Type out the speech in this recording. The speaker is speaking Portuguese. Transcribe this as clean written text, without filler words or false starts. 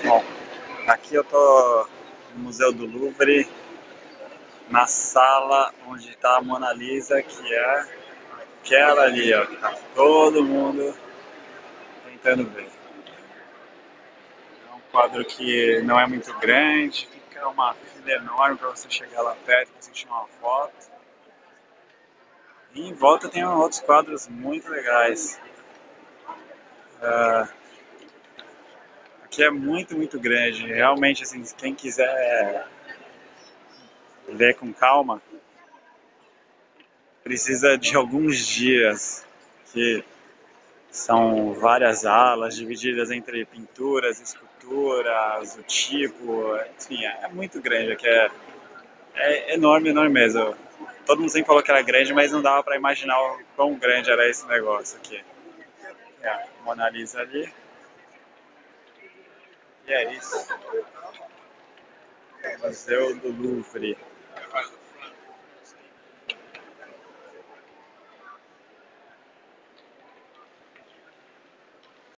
Bom, aqui eu tô no Museu do Louvre, na sala onde está a Mona Lisa, que é aquela ali, ó, que tá todo mundo tentando ver. É um quadro que não é muito grande, fica uma fila enorme para você chegar lá perto e conseguir tirar uma foto. E em volta tem outros quadros muito legais. Ah, aqui é muito grande, realmente, assim, quem quiser ver com calma, precisa de alguns dias, que são várias alas divididas entre pinturas, esculturas, o tipo, enfim, é muito grande, aqui é enorme, enorme mesmo. Todo mundo sempre falou que era grande, mas não dava para imaginar o quão grande era esse negócio aqui. É, a Mona Lisa ali, e é isso. Museu do Louvre.